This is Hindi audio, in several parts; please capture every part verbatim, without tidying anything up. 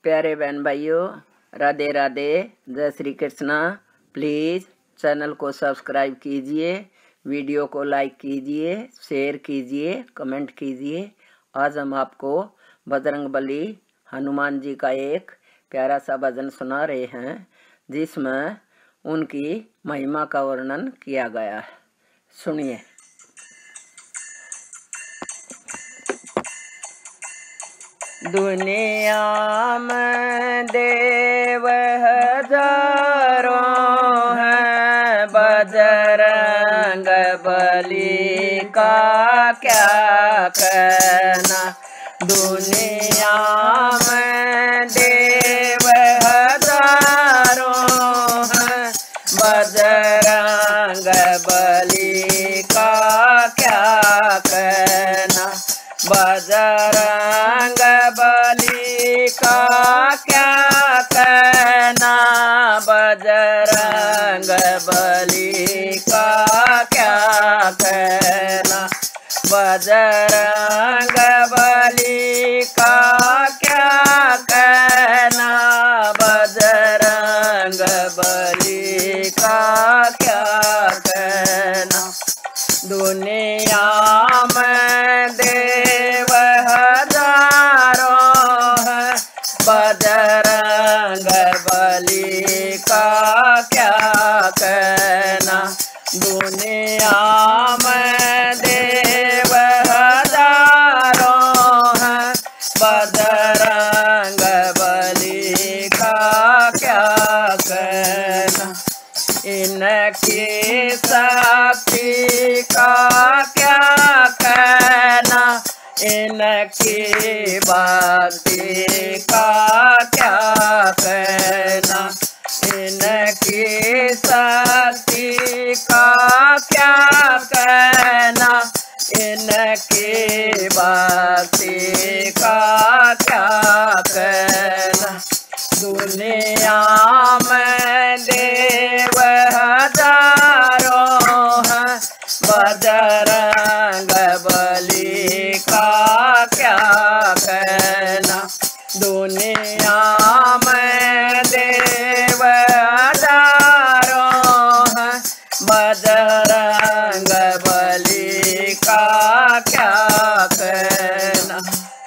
प्यारे बहन भाइयों, राधे राधे, जय श्री कृष्णा। प्लीज़ चैनल को सब्सक्राइब कीजिए, वीडियो को लाइक कीजिए, शेयर कीजिए, कमेंट कीजिए। आज हम आपको बजरंगबली हनुमान जी का एक प्यारा सा भजन सुना रहे हैं, जिसमें उनकी महिमा का वर्णन किया गया है। सुनिए। दुनिया में देव हजारों हैं, बजरंग बली का क्या कहना। दुनिया में देव हजारों हैं, बजरंग बली का क्या कहना। बजरंग बली का क्या कहना। बजरंग बली का क्या कहना। बजरंग बली का क्या कहना। बजरंग बली का क्या कहना। दुनिया में देव हजारों हैं, बजरंग बली का क्या कहना। दुनिया में देव हजारों हैं, बजरंग बली का क्या कहना। इनकी शक्ति का क्या कहना। इनकी भक्ति का क्या कहना। इनकी शक्ति का क्या कहना। इनकी भक्ति का क्या कहना। दुनिया में देव हजारों हैं, बजरंग बली का क्या कहना। दुनिया में देव हजारों हैं, बजरंग बली का क्या कहना।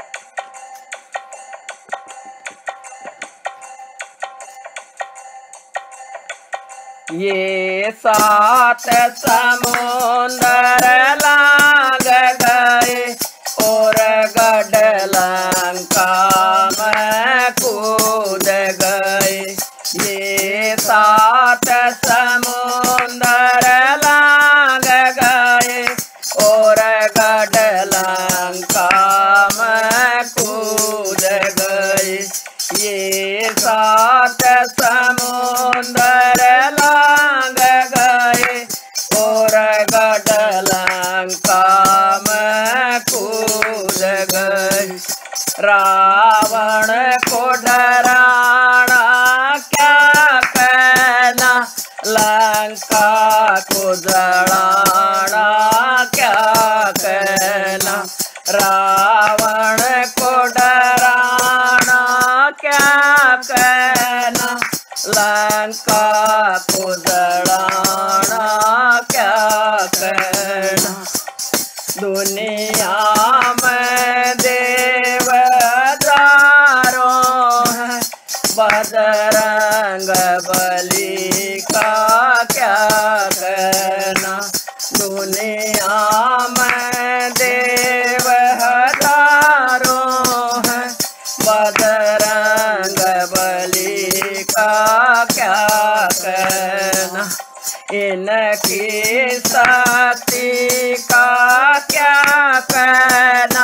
ये सात समुंदर लांग गए और गढ़ लंका में कूद गए। ये सात समुंदर लांग गए और गढ़ लंका में कूद गए। ये सात समुंदर लांग गए और गढ़ लंका में कूद गए। रावण को डराना क्या कहना। लंका को जलाना क्या कहना। रावण को डराना क्या कहना। लंका को जलाना क्या कहना। दुनिया में देव हजारों हैं, बजरंग बली का क्या कहना। दुनिया में देव हजारों हैं, बजरंग बली का क्या कहना। इनकी शक्ति का क्या कहना।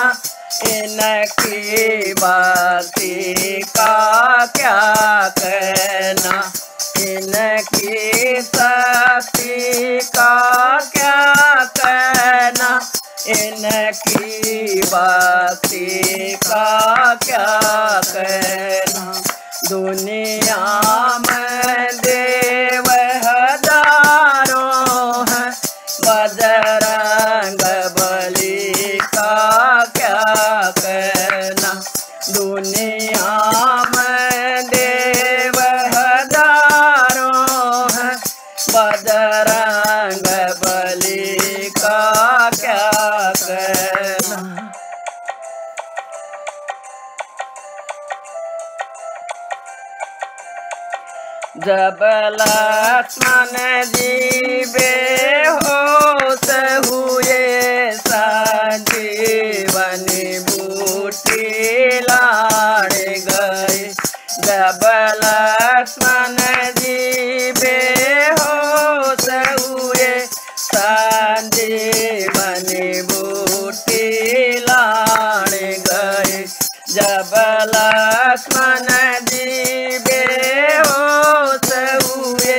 इनकी भक्ति का क्या कहना। इनकी शक्ति का क्या कहना। इनकी भक्ति का क्या कहना। दुनिया में देव हजारों हैं, बजरंग बली का क्या कहना। दुनिया में जब लक्ष्मण जी बेहोश हुए संजीवन बूटी लाड़ गए। जब लक्ष्मण जी बेहोश हुए संजीवन बूटी लाड़ गए। जब लक्ष्मण जी बेहोश हुए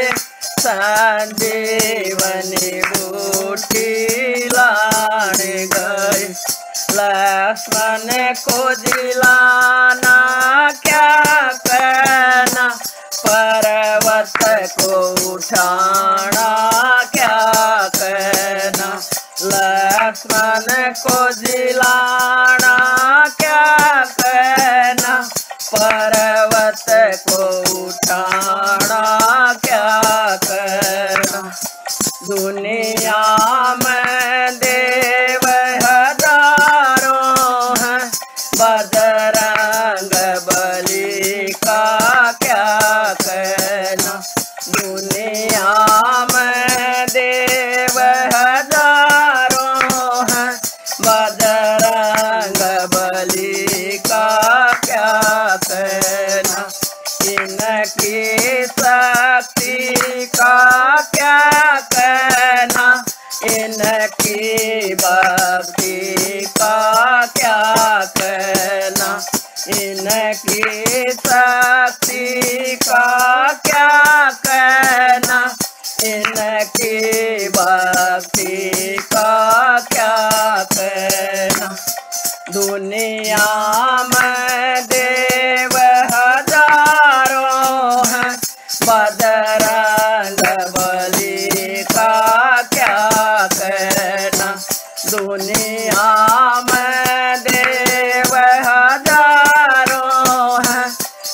संजीवन बूटी लाड़ गए। लक्ष्मण को जिलाना क्या करना, पर्वत को उठाना क्या करना। लक्ष्मण को जिलाना क्या करना, पर्वत को उठाना क्या करना। दुनिया में देव हजारों हैं, बजरंग बली का क्या कहना। दुनिया में देव हजारों हैं, बजरंग बली का क्या कहना। इनकी शक्ति का क्या कहना, इनकी भक्ति का क्या कहना। इनकी शक्ति का क्या कहना, इनकी भक्ति का क्या कहना। दुनिया में देव हजारों हैं, बजरंग बली का क्या कहना। दुनिया में देव हजारों हैं,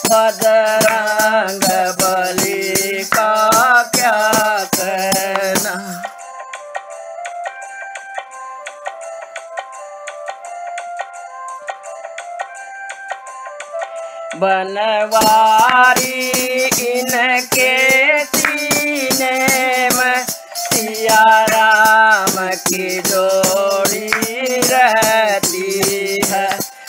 बजरंग बली का क्या कहना। बनवारी इनके सीने में सिया राम की जोड़ी रहती है।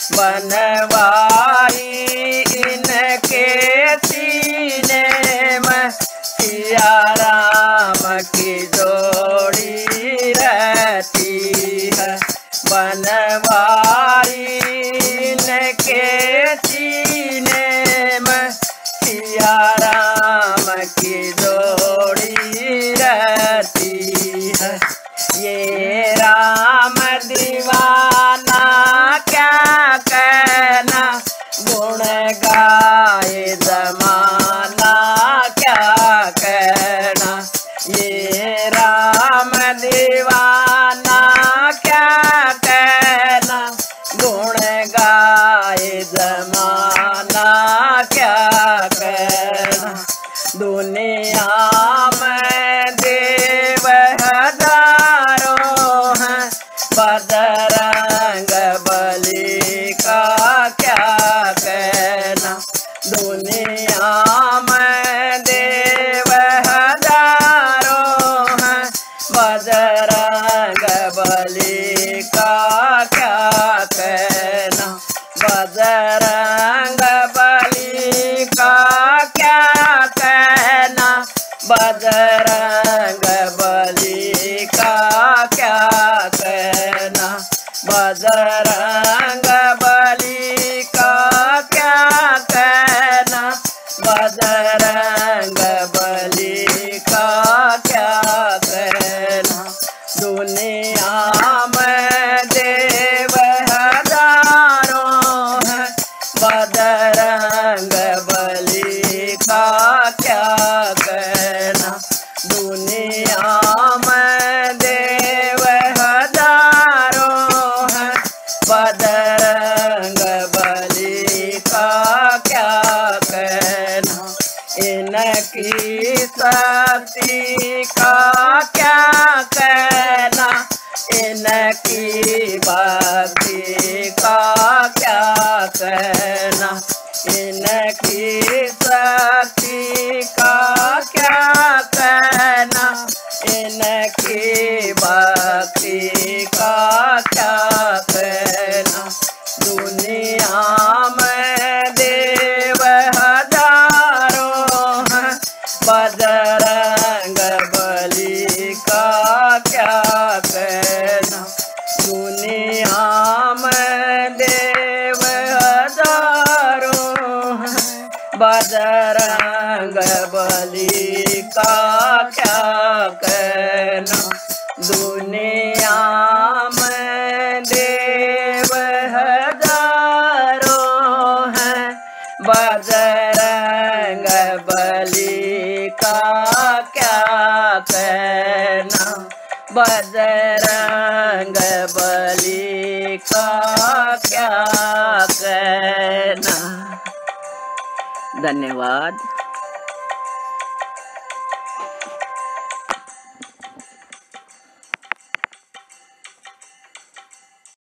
बनवारी इनके सीने में सिया राम की जोड़ी रहती है। बनवारी इनके सीने में सिया राम की जोड़ी रहती है। ये राम दीवाना क्या कहना, गुण गाए जमाना क्या कहना। ये राम दीवाना क्या कहना, गुण गाए जमाना क्या कहना। दुनिया में देव हजारों हैं, बजरंग बली का क्या कहना। दुनिया में देव हजारों हैं, बजरंग बली का क्या कहना। बजरंग बली का क्या कहना, बजरंग बली का क्या कहना। बजरंग बली का क्या कहना, बजरंग बली का क्या कहना। दुनिया में देव हजारों हैं, बजरंग बली का क्या कहना। दुनिया में देव हजारों हैं, बजरंग बली का क्या कहना। इनकी शक्ति का क्या कहना, इनकी भक्ति का क्या कहना। इनकी शक्ति का क्या कहना, इनकी भक्ति का क्या कहना। दुनिया में देव हजारों हैं, बजरंग बली का क्या कहना। दुनिया में देव हजारों हैं, बजरंग बली का क्या कहना। दुनिया में देव हजारों हैं, बजरंग बली का क्या कहना। बजरंग बली का क्या कहना। धन्यवाद।